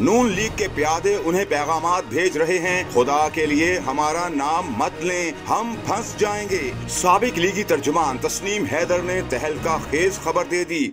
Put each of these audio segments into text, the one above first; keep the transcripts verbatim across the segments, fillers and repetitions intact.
नून league के प्यादे उन्हें पैगामात भेज रहे हैं, खुदा के लिए हमारा नाम मत लें, हम फंस जाएंगे। साबिक लीगी तर्जुमान तस्नीम हैदर ने तहलका खेज खबर दे दी।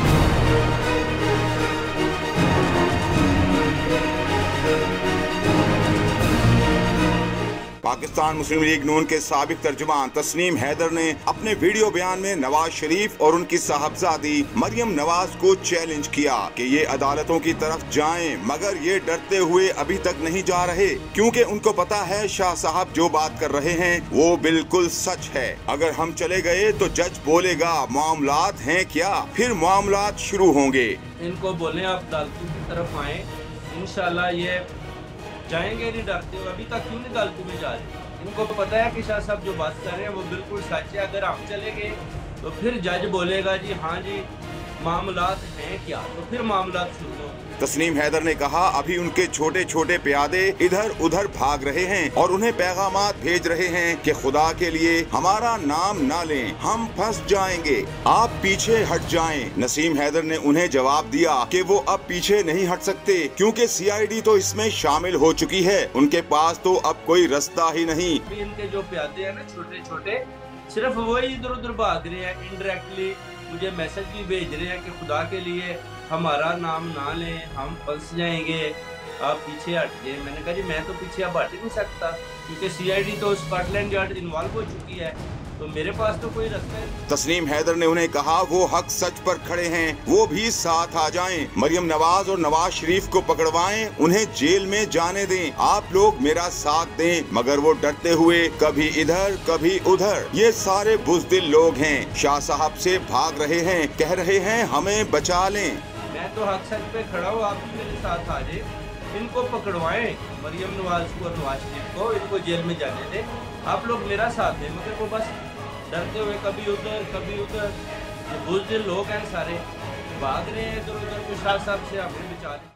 पाकिस्तान मुस्लिम लीग नून के साबिक तर्जुमान तस्नीम हैदर ने अपने वीडियो बयान में नवाज शरीफ और उनकी साहबजादी मरियम नवाज को चैलेंज किया कि ये अदालतों की तरफ जाएं, मगर ये डरते हुए अभी तक नहीं जा रहे, क्योंकि उनको पता है शाह साहब जो बात कर रहे हैं वो बिल्कुल सच है। अगर हम चले गए तो जज बोलेगा मामलात हैं क्या, फिर मामलात शुरू होंगे। इनको बोले आप अदालतों की तरफ आए, इंशाल्लाह ये जाएंगे नहीं डरते हुए। अभी तक क्यों नहीं अदालतों में जा रहे? इनको पता है कि शाह साहब जो बात कर रहे हैं वो बिल्कुल सच है। अगर हम चले गए तो फिर जज बोलेगा जी हाँ जी मामलात हैं क्या, तो फिर मामलात शुरू हो। तस्नीम हैदर ने कहा अभी उनके छोटे छोटे प्यादे इधर उधर भाग रहे हैं और उन्हें पैगामात भेज रहे हैं कि खुदा के लिए हमारा नाम ना लें, हम फंस जाएंगे, आप पीछे हट जाएं। नसीम हैदर ने उन्हें जवाब दिया कि वो अब पीछे नहीं हट सकते, क्योंकि सी आई डी तो इसमें शामिल हो चुकी है, उनके पास तो अब कोई रास्ता ही नहीं। इनके जो प्यादे हैं ना छोटे छोटे, सिर्फ वही इधर उधर भाग रहे हैं। इनडायरेक्टली मुझे मैसेज भी भेज रहे हैं कि खुदा के लिए हमारा नाम ना लें, हम फंस जाएंगे, आप पीछे हट गए। मैंने कहा जी मैं तो पीछे अब हट ही नहीं सकता, क्योंकि सी आई डी तो स्कॉटलैंड यार्ड इन्वॉल्व हो चुकी है, तो मेरे पास तो कोई रास्ता है। तस्नीम हैदर ने उन्हें कहा वो हक सच पर खड़े हैं, वो भी साथ आ जाएं, मरियम नवाज और नवाज शरीफ को पकड़वाएं, उन्हें जेल में जाने दें, आप लोग मेरा साथ दें। मगर वो डरते हुए कभी इधर कभी उधर, ये सारे बुज़दिल लोग हैं, शाह साहब से भाग रहे हैं, कह रहे हैं हमें बचा लें। मैं तो हक सच पे खड़ा हूँ, आप भी मेरे साथ आ जाए, इनको पकड़वाएं, मरियम नवाज को और नवाज शरीफ को, इनको जेल में जाने दें, आप लोग मेरा साथ दें। मगर वो बस डरते हुए कभी उधर कभी उधर, बुज़दिल लोग हैं सारे, भाग रहे हैं इधर उधर, शाह साहब से अपने विचार